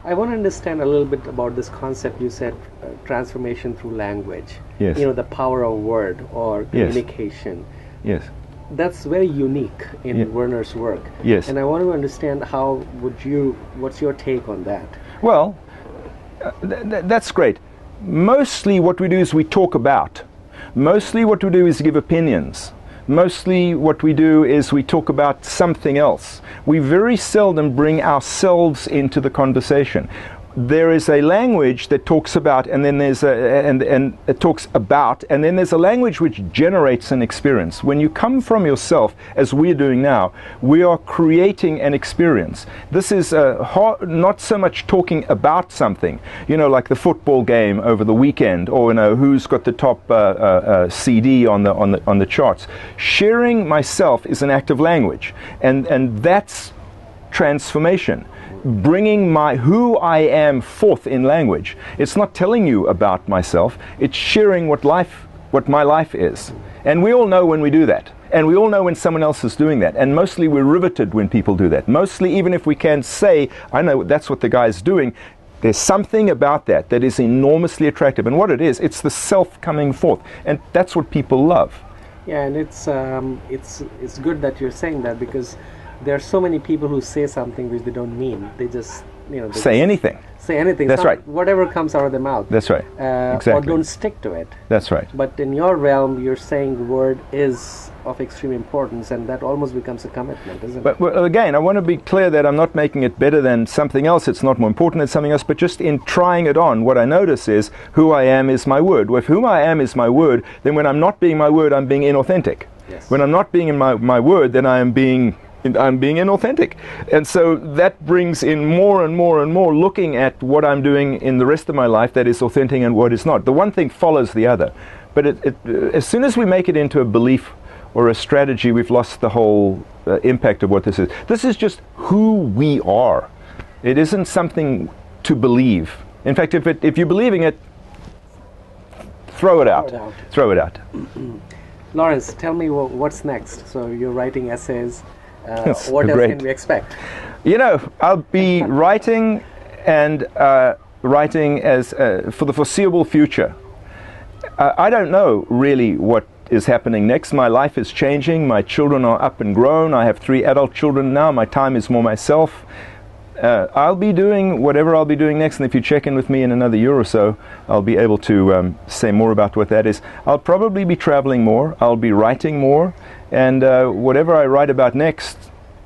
I want to understand a little bit about this concept you said, transformation through language. Yes. You know, the power of word or Yes. communication. Yes. That's very unique in Yeah. Werner's work. Yes. And I want to understand what's your take on that? Well, that's great. Mostly what we do is we talk about. Mostly what we do is give opinions. Mostly what we do is we talk about something else. We very seldom bring ourselves into the conversation. There is a language that talks about, and then there's and it talks about, and then there's a language which generates an experience. When you come from yourself, as we're doing now, we are creating an experience. This is not so much talking about something, you know, like the football game over the weekend, or you know, who's got the top CD on the charts. Sharing myself is an act of language, and that's transformation. Bringing who I am forth in language. It's not telling you about myself, it's sharing what my life is. And we all know when we do that. And we all know when someone else is doing that. And mostly we're riveted when people do that. Mostly, even if we can't say, I know that's what the guy's doing, there's something about that that is enormously attractive. And what it is, it's the self coming forth. And that's what people love. Yeah, and it's good that you're saying that, because there are so many people who say something which they don't mean. They just, you know, Say anything. Say anything. That's right. Whatever comes out of their mouth. That's right. Exactly. Or don't stick to it. That's right. But in your realm, you're saying the word is of extreme importance, and that almost becomes a commitment, isn't it? But well, again, I want to be clear that I'm not making it better than something else. It's not more important than something else, but just in trying it on, what I notice is who I am is my word. Well, if whom I am is my word, then when I'm not being my word, I'm being inauthentic. Yes. When I'm not being in my word, then I'm being inauthentic. And so that brings in more and more and more looking at what I'm doing in the rest of my life that is authentic and what is not. The one thing follows the other. But as soon as we make it into a belief or a strategy, we've lost the whole impact of what this is. This is just who we are. It isn't something to believe. In fact, if you're believing it, throw it out. Throw it out. Lawrence, tell me what's next. So you're writing essays. What else Great. can we expect? You know, I'll be writing and writing as for the foreseeable future. I don't know really what is happening next. My life is changing. My children are up and grown. I have 3 adult children now. My time is more myself. I'll be doing whatever I'll be doing next, and if you check in with me in another year or so, I'll be able to say more about what that is. I'll probably be traveling more. I'll be writing more. And whatever I write about next,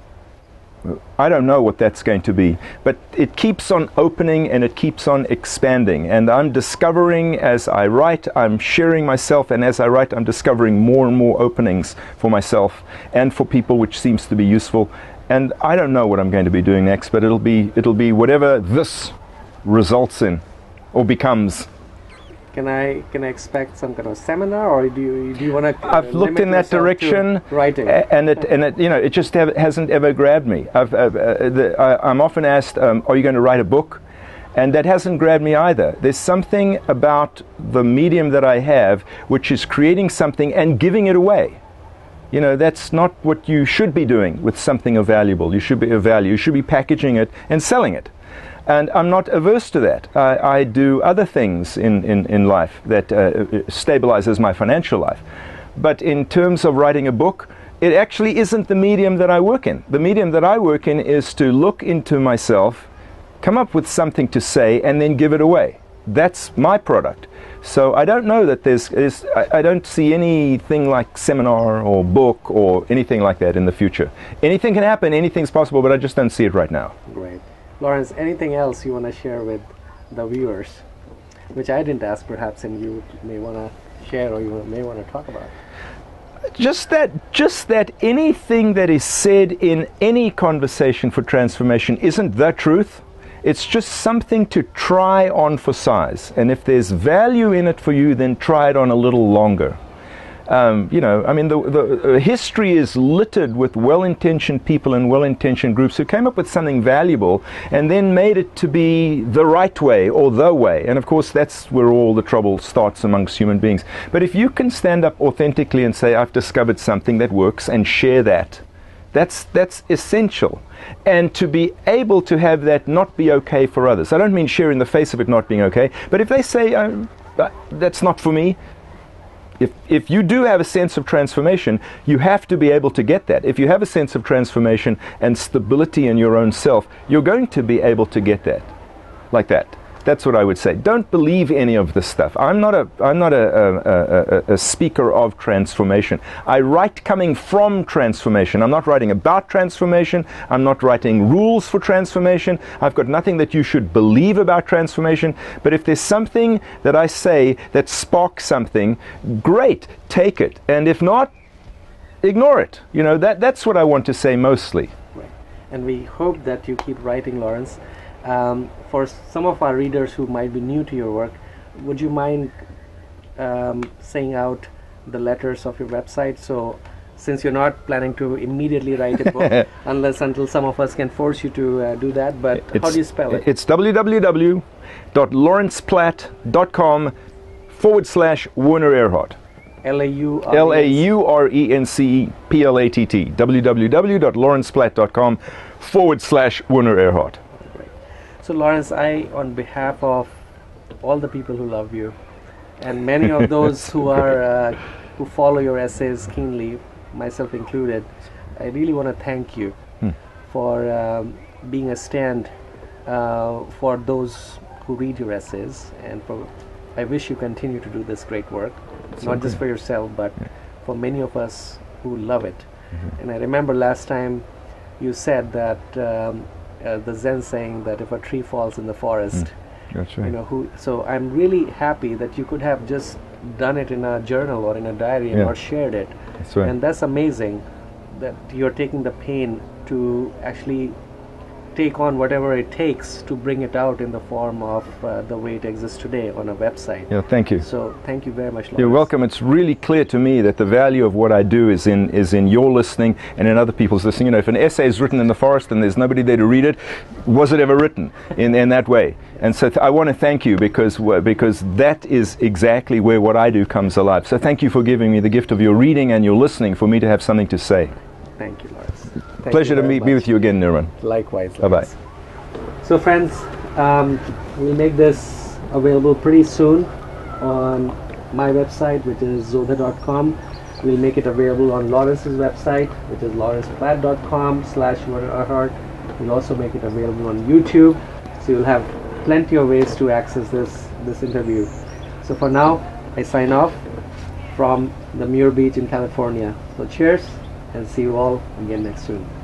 I don't know what that's going to be, but it keeps on opening and it keeps on expanding. And I'm discovering as I write, I'm sharing myself, and as I write, I'm discovering more and more openings for myself and for people, which seems to be useful. And I don't know what I'm going to be doing next, but it'll be whatever this results in or becomes. Can I expect some kind of seminar, or do you want to? I've looked in that direction, writing, and it you know, it just hasn't ever grabbed me. I'm often asked, "Are you going to write a book?" And that hasn't grabbed me either. There's something about the medium that I have, which is creating something and giving it away. You know, that's not what you should be doing with something of valuable. You should be of value. You should be packaging it and selling it. And I'm not averse to that. I do other things in life that stabilizes my financial life. But in terms of writing a book, it actually isn't the medium that I work in. The medium that I work in is to look into myself, come up with something to say, and then give it away. That's my product. So I don't know that I don't see anything like seminar or book or anything like that in the future. Anything can happen, anything's possible, but I just don't see it right now. Great. Lawrence, anything else you want to share with the viewers, which I didn't ask perhaps, and you may want to share or you may want to talk about? Just that anything that is said in any conversation for transformation isn't the truth. It's just something to try on for size. And if there's value in it for you, then try it on a little longer. You know, I mean, the history is littered with well-intentioned people and well-intentioned groups who came up with something valuable and then made it to be the right way or the way. And of course, that's where all the trouble starts amongst human beings. But if you can stand up authentically and say, I've discovered something that works, and share that, That's essential. And to be able to have that not be okay for others. I don't mean share in the face of it not being okay, but if they say, that's not for me, if you do have a sense of transformation, you have to be able to get that. If you have a sense of transformation and stability in your own self, you're going to be able to get that, like that. That's what I would say. Don't believe any of this stuff. I'm not a speaker of transformation. I write coming from transformation. I'm not writing about transformation. I'm not writing rules for transformation. I've got nothing that you should believe about transformation. But if there's something that I say that sparks something, great, take it. And if not, ignore it. You know, that's what I want to say mostly. Right. And we hope that you keep writing, Lawrence. For some of our readers who might be new to your work, would you mind saying out the letters of your website? So, since you're not planning to immediately write a book, until some of us can force you to do that, but how do you spell it? It's www.lawrenceplatt.com/Werner Erhard. LAURENCEPLATT. www.lawrenceplatt.com/Werner Erhard. So Lawrence, on behalf of all the people who love you, and many of those who are who follow your essays keenly, myself included, I really want to thank you for being a stand for those who read your essays, and I wish you continue to do this great work, not just for yourself, but for many of us who love it. And I remember last time you said that the Zen saying that if a tree falls in the forest, that's right. You know, so I'm really happy that you could have just done it in a journal or in a diary or shared it. That's right. And that's amazing that you're taking the pain to actually take on whatever it takes to bring it out in the form of the way it exists today on a website. Yeah, thank you. So thank you very much, Lawrence. You're welcome. It's really clear to me that the value of what I do is in your listening and in other people's listening. You know, if an essay is written in the forest and there's nobody there to read it, was it ever written in that way? And so I want to thank you because that is exactly where what I do comes alive. So thank you for giving me the gift of your reading and your listening for me to have something to say. Thank you, Lawrence. Pleasure to be with you again, Niran. Likewise. Bye-bye. So friends, we'll make this available pretty soon on my website, which is zodha.com. We'll make it available on Lawrence's website, which is lawrenceplatt.com/Werner Erhard. We'll also make it available on YouTube, so you'll have plenty of ways to access this interview. So for now, I sign off from the Muir Beach in California. So cheers, and see you all again next soon.